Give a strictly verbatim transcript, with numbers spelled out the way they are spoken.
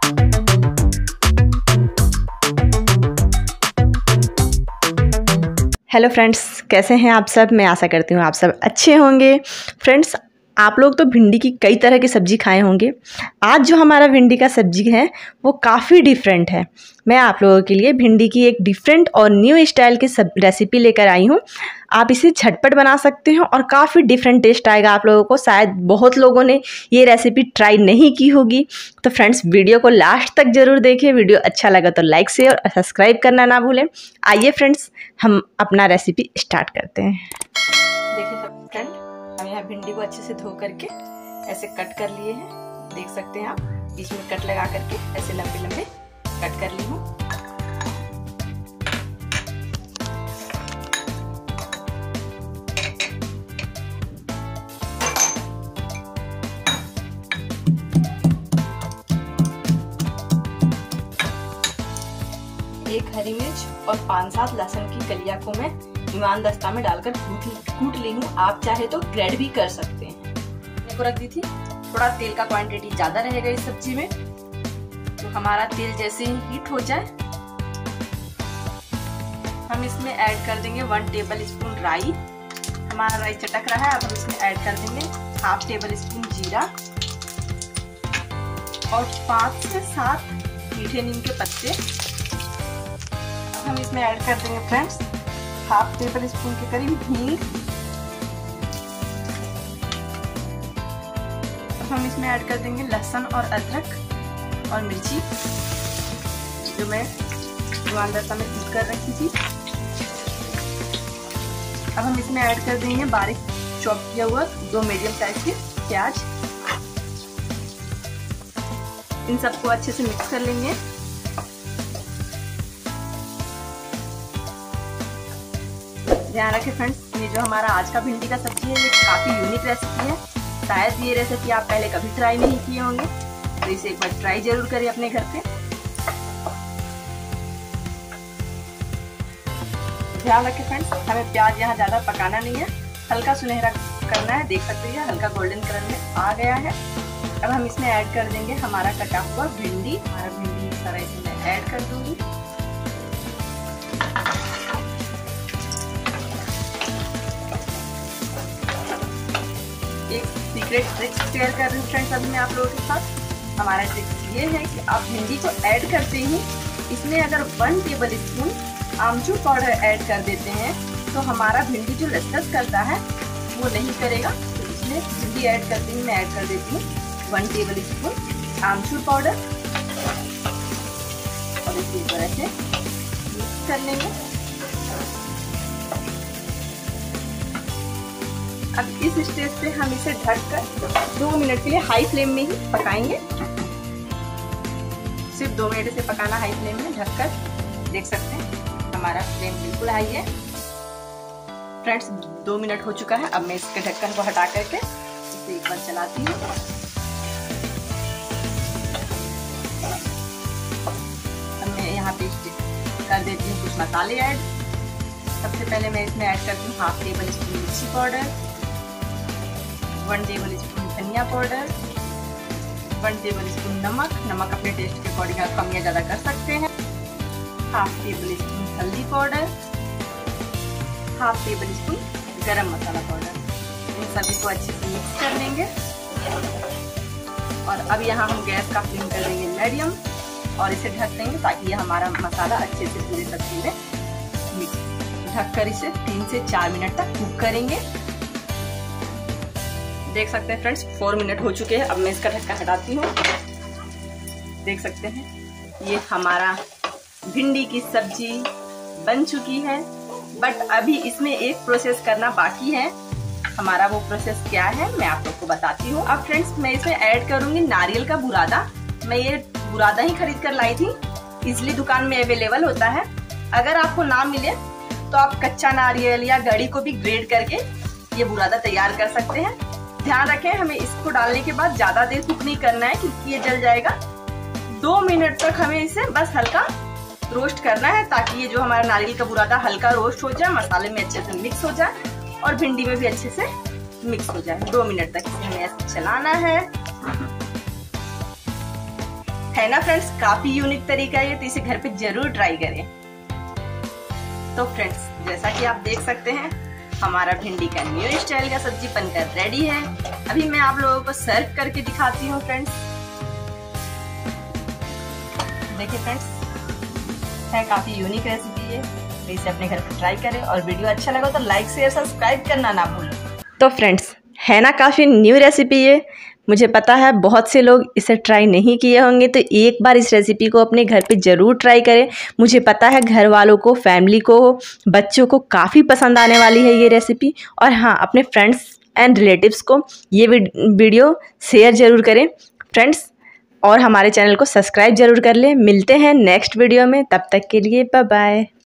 Hello friends, कैसे हैं आप सब। मैं आशा करती हूँ आप सब अच्छे होंगे। फ्रेंड्स, आप लोग तो भिंडी की कई तरह की सब्ज़ी खाए होंगे। आज जो हमारा भिंडी का सब्ज़ी है वो काफ़ी डिफरेंट है। मैं आप लोगों के लिए भिंडी की एक डिफरेंट और न्यू स्टाइल की सब रेसिपी लेकर आई हूँ। आप इसे झटपट बना सकते हो और काफ़ी डिफरेंट टेस्ट आएगा आप लोगों को। शायद बहुत लोगों ने ये रेसिपी ट्राई नहीं की होगी। तो फ्रेंड्स, वीडियो को लास्ट तक ज़रूर देखें। वीडियो अच्छा लगा तो लाइक शेयर और सब्सक्राइब करना ना भूलें। आइए फ्रेंड्स, हम अपना रेसिपी स्टार्ट करते हैं। देखिए सब फ्रेंड, हम यहाँ भिंडी को अच्छे से धो करके ऐसे कट कर लिए हैं। देख सकते हैं आप, बीच में कट लगा करके ऐसे लंबे लंबे कट कर ली हूँ। एक हरी मिर्च और पांच सात लहसुन की कलिया को मैं ईमान दस्ता में डालकर कूट कूट ली हूँ। आप चाहे तो ग्रेड भी कर सकते हैं। मैंने को रख दी थी। थोड़ा तेल का क्वांटिटी ज्यादा रहेगा इस सब्जी में। तो हमारा तेल जैसे ही हीट हो जाए, हम इसमें ऐड कर देंगे वन टेबल स्पून राई। हमारा राई चटक रहा है। अब हम इसमें ऐड कर देंगे हाफ टेबल स्पून जीरा और पाँच से सात मीठे नीम के पत्ते। हम इसमें ऐड कर देंगे फ्रेंड्स हाफ टेबल स्पून के करीब हींग। हम इसमें ऐड कर देंगे लहसुन और अदरक और मिर्ची जो मैं दस्ता में कूट कर रखी थी। अब हम इसमें ऐड कर देंगे बारीक चॉप किया हुआ दो मीडियम साइज के प्याज। इन सबको अच्छे से मिक्स कर लेंगे। ध्यान रखें फ्रेंड्स, ये जो हमारा आज का भिंडी का सब्जी है ये काफ़ी यूनिक रेसिपी है। शायद ये रेसिपी आप पहले कभी ट्राई नहीं किए होंगे, तो इसे एक बार ट्राई जरूर करिए अपने घर पे। ध्यान रखें फ्रेंड्स, हमें प्याज यहाँ ज़्यादा पकाना नहीं है, हल्का सुनहरा करना है। देख सकते हैं हल्का गोल्डन कलर में आ गया है। अब हम इसमें ऐड कर देंगे हमारा कटा हुआ भिंडी। हमारा भिंडी इस तरह से मैं ऐड कर दूंगी। एक सीक्रेट ट्रिक शेयर कर रही हूँ फ्रेंड्स अभी मैं आप लोगों के साथ। हमारा ट्रिक ये है कि आप भिंडी को ऐड करते ही इसमें अगर वन टेबल स्पून आमचूर पाउडर ऐड कर देते हैं तो हमारा भिंडी जो लसलस करता है वो नहीं करेगा। तो इसमें भिंडी ऐड करते ही मैं ऐड कर देती हूँ वन टेबल स्पून आमचूर पाउडर और इसी तरह से मिक्स कर लेंगे। अब इस स्टेज पे हम इसे ढककर दो मिनट के लिए हाई फ्लेम में ही पकाएंगे। सिर्फ दो मिनट से पकाना हाई फ्लेम में ढककर। देख सकते हैं हमारा फ्लेम बिल्कुल हाई है। फ्रेंड्स, दो मिनट हो चुका है। अब मैं इसके ढक्कन को हटा करके इसे एक बार चलाती हूँ। अब मैं यहाँ पे कर देती हूँ कुछ मसाले ऐड। सबसे पहले मैं इसमें ऐड करती हूँ हाफ टेबल स्पून मिर्ची पाउडर, वन टेबल स्पून धनिया पाउडर, वन टेबल स्पून नमक। नमक अपने टेस्ट के अकॉर्डिंग आप कम या ज़्यादा कर सकते हैं। हाफ टेबल स्पून हल्दी powder, half tablespoon garam masala powder. इन सभी को अच्छे से मिक्स कर लेंगे। और अब यहाँ हम गैस का फ्लेम कर देंगे मीडियम और इसे ढक देंगे ताकि ये हमारा मसाला अच्छे से पूरी सब्जी में मिक्स। ढककर इसे तीन से चार मिनट तक कुक करेंगे। देख सकते हैं फ्रेंड्स, फोर मिनट हो चुके हैं। अब मैं इसका ढक्कन हटाती हूँ। देख सकते हैं ये हमारा भिंडी की सब्जी बन चुकी है। बट अभी इसमें एक प्रोसेस करना बाकी है। हमारा वो प्रोसेस क्या है मैं आप लोग को बताती हूँ। अब फ्रेंड्स, मैं इसमें ऐड करूंगी नारियल का बुरादा। मैं ये बुरादा ही खरीद कर लाई थी, इसलिए दुकान में अवेलेबल होता है। अगर आपको ना मिले तो आप कच्चा नारियल या गड़ी को भी ग्रेड करके ये बुरादा तैयार कर सकते हैं। ध्यान रखें, हमें इसको डालने के बाद ज्यादा देर कुक नहीं करना है क्योंकि ये जल जाएगा। दो मिनट तक हमें इसे बस हल्का रोस्ट करना है ताकि ये जो हमारा नारियल का बुरादा हल्का रोस्ट हो जाए, मसाले में अच्छे से मिक्स हो जाए और भिंडी में भी अच्छे से मिक्स हो जाए। दो मिनट तक इसे हमें ऐसे चलाना है। है ना फ्रेंड्स, काफी यूनिक तरीका है ये, तो इसे घर पे जरूर ट्राई करें। तो फ्रेंड्स जैसा कि आप देख सकते हैं हमारा भिंडी का न्यू स्टाइल का सब्जी बनकर रेडी है। अभी मैं आप लोगों को सर्व करके दिखाती हूँ फ्रेंड्स। देखिए फ्रेंड्स, है काफी यूनिक रेसिपी है, तो इसे अपने घर पे ट्राई करें और वीडियो अच्छा लगा तो लाइक शेयर सब्सक्राइब करना ना भूलें। तो फ्रेंड्स है ना काफ़ी न्यू रेसिपी है, मुझे पता है बहुत से लोग इसे ट्राई नहीं किए होंगे, तो एक बार इस रेसिपी को अपने घर पे ज़रूर ट्राई करें। मुझे पता है घर वालों को, फैमिली को, बच्चों को काफ़ी पसंद आने वाली है ये रेसिपी। और हाँ, अपने फ्रेंड्स एंड रिलेटिव्स को ये वीडियो शेयर ज़रूर करें फ्रेंड्स, और हमारे चैनल को सब्सक्राइब ज़रूर कर लें। मिलते हैं नेक्स्ट वीडियो में, तब तक के लिए बाय बाय।